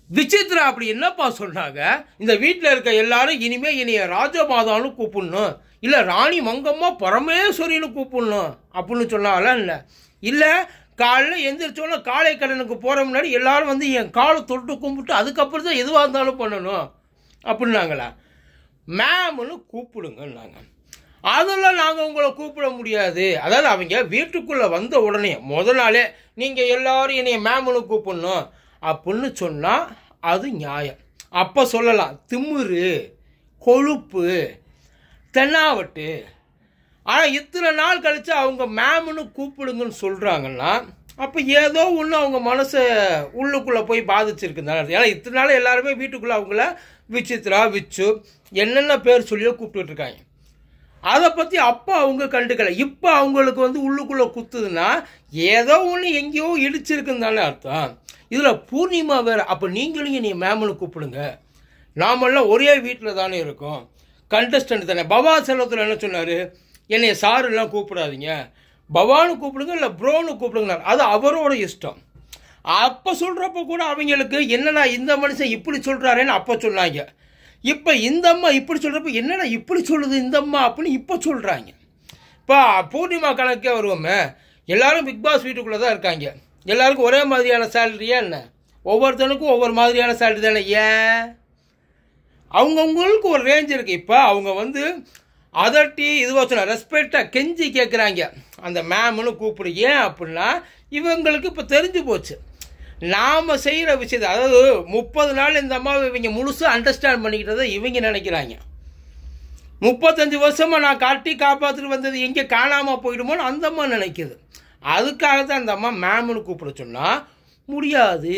விசித்ரா அப்படி என்னப்பா சொன்னாங்க, இந்த வீட்டில் இருக்க எல்லாரும் இனிமே என்னைய ராஜமாதான்னு கூப்பிடணும், இல்லை ராணி மங்கம்மா பரமேஸ்வரின்னு கூப்பிடணும் அப்படின்னு சொன்னாலாம். இல்லை காலையில் எந்திரிச்சோன்னா காலை கடனுக்கு போகிற முன்னாடி எல்லாரும் வந்து என் காலை தொட்டு கும்பிட்டு அதுக்கப்புறம் தான் எதுவாக இருந்தாலும் பண்ணணும் அப்படின்னாங்களா. மேம்னு கூப்பிடுங்கன்னாங்க. அதெல்லாம் நாங்கள் உங்களை கூப்பிட முடியாது. அதாவது அவங்க வீட்டுக்குள்ளே வந்த உடனே முதல் நாளே நீங்கள் எல்லாரும் என்னைய மேம்னு கூப்பிடணும் அப்படின்னு சொன்னால் அது நியாயம். அப்போ சொல்லலாம் திமிரு, கொழுப்பு, தென்னாவட்டு. ஆனால் இத்தனை நாள் கழித்து அவங்க மேம்னு கூப்பிடுங்கன்னு சொல்கிறாங்கன்னா அப்போ ஏதோ ஒன்று அவங்க மனசை உள்ளுக்குள்ளே போய் பாதிச்சிருக்குன்னு. ஏன்னா இத்தனை நாள் எல்லாருமே வீட்டுக்குள்ளே அவங்கள விசித்ரா, விச்சு என்னென்ன பேர் சொல்லியோ கூப்பிட்டுருக்காங்க. அதை பற்றி அப்போ அவங்க கண்டுக்கலை. இப்போ அவங்களுக்கு வந்து உள்ளுக்குள்ளே குத்துதுன்னா ஏதோ ஒன்று எங்கேயோ இடிச்சிருக்குன்னு தானே அர்த்தம். இதில் பூர்ணிமா வேறு. அப்போ நீங்களும் நீ மேம்னு கூப்பிடுங்க, நாமெல்லாம் ஒரே வீட்டில் தானே இருக்கோம், கண்டஸ்டன்ட் தானே. பவா செல்வத்தில் என்ன சொன்னார், என்னைய சாருலாம் கூப்பிடாதீங்க, பவானு கூப்பிடுங்க இல்லை ப்ரோன்னு கூப்பிடுங்கனார். அது அவரோட இஷ்டம். அப்போ சொல்கிறப்ப கூட அவங்களுக்கு என்னடா இந்த மனுஷன் இப்படி சொல்கிறாரேன்னு அப்போ சொன்னாங்க. இப்போ இந்த அம்மா இப்படி சொல்கிறப்ப என்னடா இப்படி சொல்லுது இந்த அம்மா அப்படின்னு இப்போ சொல்கிறாங்க. இப்போ பூர்ணிமா கணக்கே வருவோமே, எல்லாரும் பிக் பாஸ் வீட்டுக்குள்ளே தான் இருக்காங்க, எல்லாருக்கும் ஒரே மாதிரியான சேலரியா என்ன? ஒவ்வொருத்தனுக்கும் ஒவ்வொரு மாதிரியான சேலரி தானே. ஏன் அவங்கவுங்களுக்கு ஒரு ரேஞ்ச் இருக்குது. இப்போ அவங்க வந்து அதட்டி இதுவாக சொன்ன ரெஸ்பெக்டாக கெஞ்சி கேட்குறாங்க அந்த மேம்னு கூப்பிடு. ஏன் அப்படின்னா இவங்களுக்கு இப்போ தெரிஞ்சு போச்சு நாம் செய்கிற விஷயத்தை. அதாவது 30 நாள் இந்த அம்மாவை இவங்க முழுசாக அண்டர்ஸ்டாண்ட் பண்ணிக்கிட்டதை இவங்க நினைக்கிறாங்க. 35 வருஷமாக நான் காட்டி காப்பாற்றிட்டு வந்தது எங்கே காணாமல் போயிடுமோன்னு அந்த அம்மா நினைக்கிது. அதுக்காக தான் அந்த அம்மா மேம்னு கூப்பிட சொன்னால் முடியாது,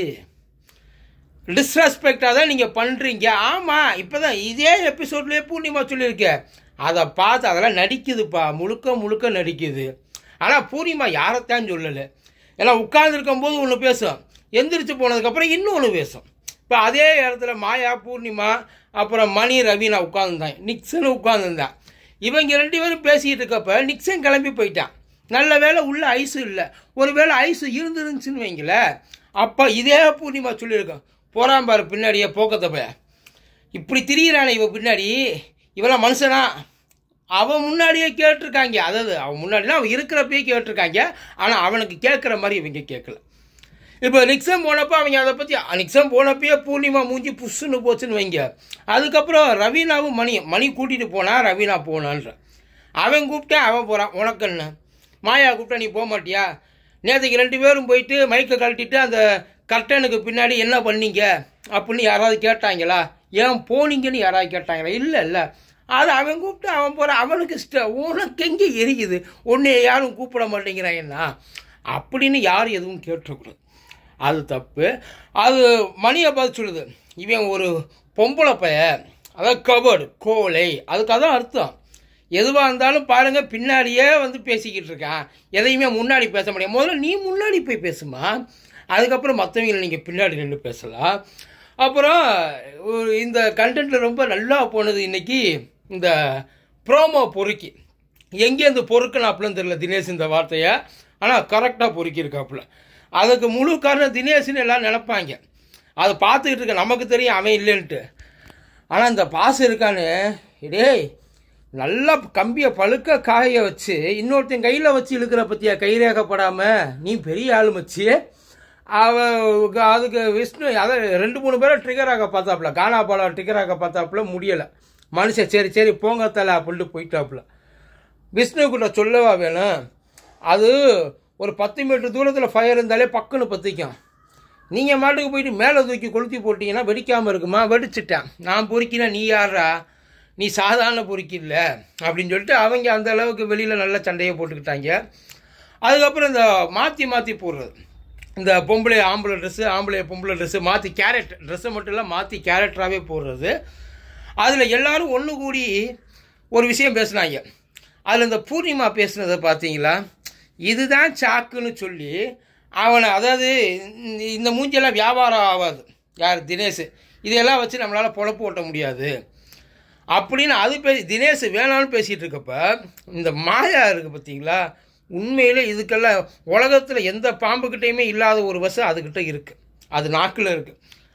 டிஸ்ரெஸ்பெக்டாக தான் நீங்கள் பண்ணுறீங்க. ஆமாம், இப்போ தான் இதே எபிசோட்லேயே பூர்ணிமா சொல்லியிருக்கேன், அதை பார்த்து அதெல்லாம் நடிக்குதுப்பா, முழுக்க முழுக்க நடிக்குது. ஆனால் பூர்ணிமா யாரைத்தான் சொல்லலை. ஏன்னா உட்கார்ந்துருக்கும் போது ஒன்று பேசும், எந்திரிச்சு போனதுக்கப்புறம் இன்னொன்று பேசும். இப்போ அதே இடத்துல மாயா, பூர்ணிமா, அப்புறம் மணி, ரவீனா உட்காந்துருந்தாங்க, நிக்சனும் உட்காந்துருந்தான். இவங்க 2 பேரும் பேசிக்கிட்டு இருக்கப்ப நிக்சன் கிளம்பி போயிட்டான். நல்ல வேளை உள்ள ஐஸு இல்லை. ஒரு வேளை ஐஸு இருந்துருந்துச்சுன்னு வைங்கள, அப்போ இதே பூர்ணிமா சொல்லியிருக்கோம், போகிறான் பாரு பின்னாடியே போக்கத்தை போய் இப்படி திரியிறானே இவன் பின்னாடி, இவெல்லாம் மனுஷனா? அவன் முன்னாடியே கேட்டிருக்காங்க. அதாவது அவன் முன்னாடினா அவன் இருக்கிறப்பயே கேட்டிருக்காங்க. ஆனால் அவனுக்கு கேட்குற மாதிரி இவங்க கேட்கல. இப்போ நிக்சன் போனப்போ அவங்க அதை பற்றி, நிக்சன் போனப்பயே பூர்ணிமா மூஞ்சி புஷ்ஷுன்னு போச்சுன்னு வைங்க. அதுக்கப்புறம் ரவீனாவும் மணி கூட்டிகிட்டு போனான், ரவீனா போனான்ற. அவன் கூப்பிட்டேன், அவன் போகிறான். உனக்குன்னு மாயா கூப்பிட்டா நீ போக மாட்டியா? நேற்றுக்கு 2 பேரும் போயிட்டு மைக்கை கழட்டிட்டு அந்த கர்டனுக்கு பின்னாடி என்ன பண்ணீங்க அப்படின்னு யாராவது கேட்டாங்களா? ஏன் போனீங்கன்னு யாராவது கேட்டாங்களா? இல்லை. அது அவன் கூப்பிட்டு அவன் போகிறான், அவனுக்கு இஷ்டம். உனக்கு எங்கே எரிக்குது, உன்னை யாரும் கூப்பிட மாட்டேங்கிறாங்கன்னா அப்படின்னு யாரும் எதுவும் கேட்டக்கூடாது, அது தப்பு. அது மணியை பார்த்து சொல்லுது, இவன் ஒரு பொம்பளை பையன், அதாவது கபடு கோலை, அதுக்கு அதான் அர்த்தம். எதுவாக இருந்தாலும் பாருங்கள் பின்னாடியே வந்து பேசிக்கிட்டு இருக்கான், எதையுமே முன்னாடி பேச முடியாது. முதல்ல நீ முன்னாடி போய் பேசுமா, அதுக்கப்புறம் மற்றவங்களை நீங்கள் பின்னாடி நின்று பேசலாம். அப்புறம் இந்த கண்டென்ட்டில் ரொம்ப நல்லா போனது இன்றைக்கி இந்த ப்ரோமோ பொறுக்கி. எங்கேருந்து பொறுக்கனாப்புலன்னு தெரியல தினேஷ் இந்த வார்த்தையை, ஆனால் கரெக்டாக பொறுக்கியிருக்காப்புல. அதுக்கு முழு காரணம் தினேஷ்னு எல்லாம் நினைப்பாங்க. அதை பார்த்துக்கிட்டு இருக்க நமக்கு தெரியும் அவன் இல்லைன்ட்டு. ஆனால் இந்த பாசம் இருக்கான்னு, டேய் நல்லா கம்பியை பழுக்க காய வச்சு இன்னொருத்தன் கையில் வச்சு இழுக்கிற பற்றியா, கைரேகப்படாமல் நீ பெரிய ஆளு மச்சு. அதுக்கு விஷ்ணு அதை 2-3 பேரை ட்ரிகராக பார்த்தாப்புல, கானாபாலா ட்ரிகராக பார்த்தாப்புல முடியலை. மனுஷன் சரி போங்க தலை அப்படின்ட்டு போயிட்டாப்புல. விஷ்ணுக்கிட்ட சொல்லவா வேணும், அது ஒரு 10 மீட்டர் தூரத்தில் ஃபயர் இருந்தாலே பக்குன்னு பற்றிக்கும். நீங்கள் மாட்டுக்கு போயிட்டு மேலே தூக்கி கொளுத்தி போட்டிங்கன்னா வெடிக்காமல் இருக்குமா? வெடிச்சிட்டேன். நான் பொறுக்கினா நீ யாரா, நீ சாதாரண பொறுக்கி இல்லை அப்படின்னு சொல்லிட்டு அவங்க அந்த அளவுக்கு வெளியில் நல்ல சண்டையை போட்டுக்கிட்டாங்க. அதுக்கப்புறம் இந்த மாற்றி போடுறது, இந்த பொம்பளை ஆம்பளை ட்ரெஸ்ஸு, ஆம்பளை பொம்பளை ட்ரெஸ்ஸு மாற்றி கேரக்டர் ட்ரெஸ்ஸை மட்டும் இல்லை மாற்றி கேரக்டராகவே போடுறது. அதில் எல்லோரும் ஒன்று கூடி ஒரு விஷயம் பேசுனாங்க. அதில் இந்த பூர்ணிமா பேசுனதை பார்த்தீங்களா, இதுதான் சாக்குன்னு சொல்லி அவனை, அதாவது இந்த மூஞ்செல்லாம் வியாபாரம் ஆகாது, யார் தினேஷ், இதையெல்லாம் வச்சு நம்மளால் பொழப்பு ஓட்ட முடியாது அப்படின்னு அது தினேஷ் வேணாலும் பேசிகிட்டு இருக்கப்ப இந்த மாயா இருக்குது பார்த்தீங்களா, உண்மையிலே இதுக்கெல்லாம் உலகத்தில் எந்த பாம்புக்கிட்டையுமே இல்லாத ஒரு விஷம் அதுக்கிட்ட இருக்குது, அது நாக்கில் இருக்குது.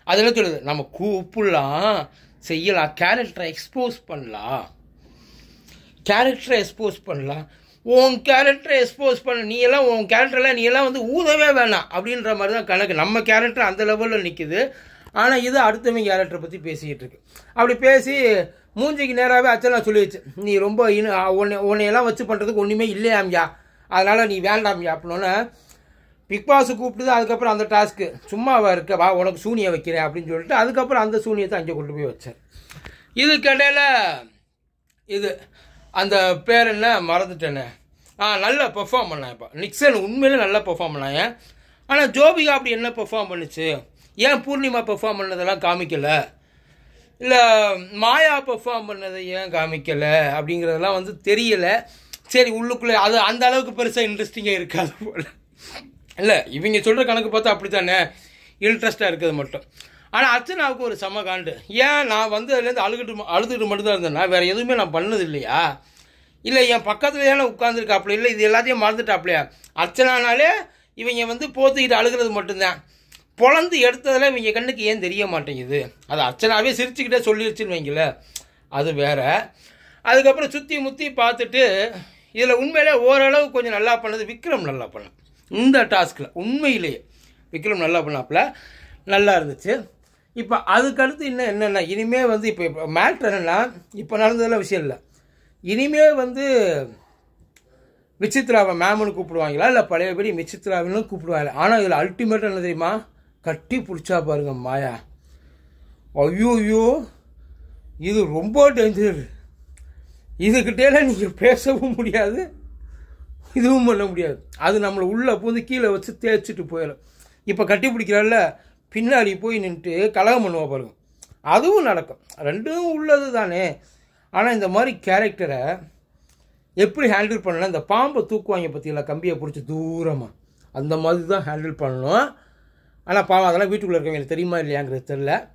அதெல்லாம் சொல்லுது நம்ம கூப்பிடலாம், செய்யலாம், கேரக்டரை எக்ஸ்போஸ் பண்ணலாம், கேரக்டரை எக்ஸ்போஸ் பண்ணலாம். உன் கேரக்டரை எக்ஸ்போஸ் பண்ண நீ எல்லாம் உன் கேரக்டரில் நீ எல்லாம் வந்து ஊதவே வேணாம் அப்படின்ற மாதிரி தான் கணக்கு. நம்ம கேரக்டர் அந்த லெவலில் நிற்குது. ஆனால் இது அடுத்தவங்க கேரக்டரை பற்றி பேசிக்கிட்டு இருக்கு. அப்படி பேசி மூஞ்சிக்கு நேராகவே அச்சனா சொல்லிடுச்சு, நீ ரொம்ப உன்னையெல்லாம் வச்சு பண்ணுறதுக்கு ஒன்றுமே இல்லையாம்யா, அதனால் நீ வேண்டாம்யா அப்படின்னோன்னே பிக் பாஸு கூப்பிட்டு அதுக்கப்புறம் அந்த டாஸ்க்கு சும்மாவா இருக்க, வா உனக்கு சூனியை வைக்கிறேன் அப்படின்னு சொல்லிட்டு அதுக்கப்புறம் அந்த சூனியத்தை அங்கே கொண்டு போய் வச்சேன். இதுக்கிடையில் இது அந்த பேர் என்ன மறந்துட்டேனே, நல்லா பெர்ஃபார்ம் பண்ணேன். இப்போ நிக்சன் உண்மையிலே நல்லா பெர்ஃபார்ம் பண்ணாங்க. ஆனால் ஜோபிகா அப்படி என்ன பெர்ஃபார்ம் பண்ணுச்சு, ஏன் பூர்ணிமா பெர்ஃபார்ம் பண்ணதெல்லாம் காமிக்கலை, இல்லை மாயா பெர்ஃபார்ம் பண்ணதை ஏன் காமிக்கலை அப்படிங்கிறதெல்லாம் வந்து தெரியலை. சரி, உள்ளுக்குள்ளே அது அந்த அளவுக்கு பெருசாக இன்ட்ரெஸ்டிங்காக இருக்காது போல். இல்லை, இவங்க சொல்கிற கணக்கு பார்த்தா அப்படி தானே இன்ட்ரெஸ்டாக இருக்குது மட்டும். ஆனால் அர்ச்சனாவுக்கு ஒரு செம காண்டு. ஏன் நான் வந்து அதுலேருந்து அழுதுகிட்டு மட்டும்தான் இருந்தேன்னா வேறு எதுவுமே நான் பண்ணது இல்லையா, இல்லை என் பக்கத்துல தானே உட்காந்துருக்காப்புல, இல்லை இது எல்லாத்தையும் மறந்துட்டாப்லையா. அர்ச்சனானாலே இவங்க வந்து போத்துக்கிட்டு அழுகிறது மட்டும்தான். பொழந்து எடுத்ததில் இவங்க கண்ணுக்கு ஏன் தெரிய மாட்டேங்குது, அது அர்ச்சனாவே சிரிச்சுக்கிட்டே சொல்லிடுச்சுன்னு வைங்கள, அது வேற. அதுக்கப்புறம் சுற்றி முற்றி பார்த்துட்டு இதில் உண்மையிலே ஓரளவு கொஞ்சம் நல்லா பண்ணது விக்ரம் நல்லா பண்ணான். இந்த டாஸ்கில் உண்மையிலேயே விக்ரம் நல்லா பண்ணாப்புல, நல்லா இருந்துச்சு. இப்போ அதுக்கடுத்து இன்னும் என்னென்னா இனிமேல் வந்து இப்போ மேட்ரு என்னென்னா, இப்போ நடந்ததெல்லாம் விஷயம் இல்லை, இனிமேல் வந்து விசித்ராவை மேம்னு கூப்பிடுவாங்களா இல்லை பழையபடி விசித்ராவின்னு கூப்பிடுவாங்க. ஆனால் இதில் அல்டிமேட்டாக என்ன தெரியுமா, கட்டி பிடிச்சா பாருங்க மாயா, ஐயோ இது ரொம்ப டேஞ்சர். இதுக்கிட்டேலாம் நீங்கள் பேசவும் முடியாது, இதுவும் பண்ண முடியாது. அது நம்மளை உள்ளே பூந்து கீழே வச்சு தேய்ச்சிட்டு போயிடும். இப்போ கட்டி பிடிக்கிறால பின்னாடி போய் நின்றுட்டு கலகம் பண்ணுவா பாருங்க, அதுவும் நடக்கும். ரெண்டும் உள்ளது தானே. ஆனால் இந்த மாதிரி கேரக்டரை எப்படி ஹேண்டில் பண்ணலாம், இந்த பாம்பை தூக்குவாங்க பற்றியில கம்பியை பிடிச்சி தூரமாக, அந்த மாதிரி தான் ஹேண்டில் பண்ணணும். ஆனால் பாவம் அதெல்லாம் வீட்டுக்குள்ளே இருக்கவங்களுக்கு தெரியுமா இல்லையாங்கிறது தெரில.